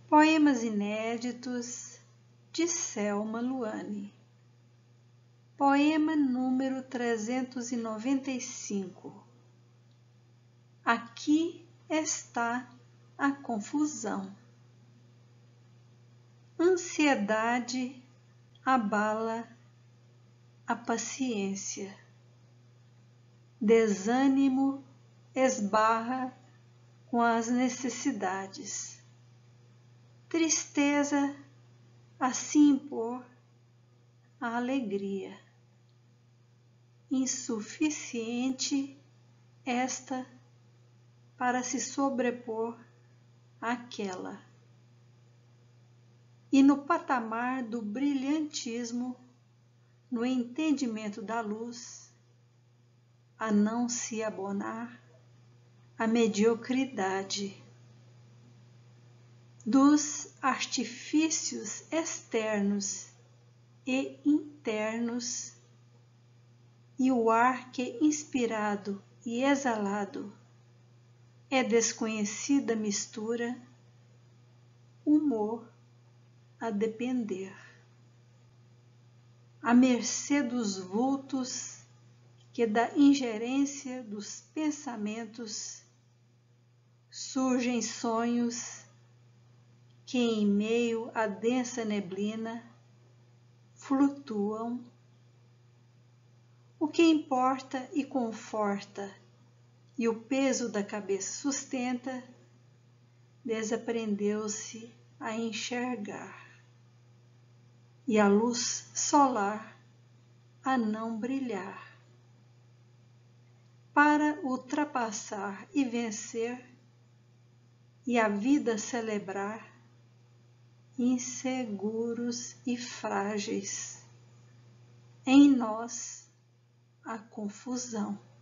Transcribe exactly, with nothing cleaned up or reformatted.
Poemas inéditos de Selma Luane. Poema número trezentos e noventa e cinco. Aqui está a confusão. Ansiedade abala a paciência. Desânimo esbarra com as necessidades. Tristeza assim impor a alegria. Insuficiente esta para se sobrepor àquela. E no patamar do brilhantismo, no entendimento da luz, a não se abonar a mediocridade dos artifícios externos e internos, e o ar que inspirado e exalado é desconhecida mistura, humor a depender, à mercê dos vultos que da ingerência dos pensamentos surgem sonhos que em meio à densa neblina flutuam. O que importa e conforta e o peso da cabeça sustenta, desaprendeu-se a enxergar, e a luz solar a não brilhar. Para ultrapassar e vencer, e a vida celebrar, inseguros e frágeis, em nós a confusão.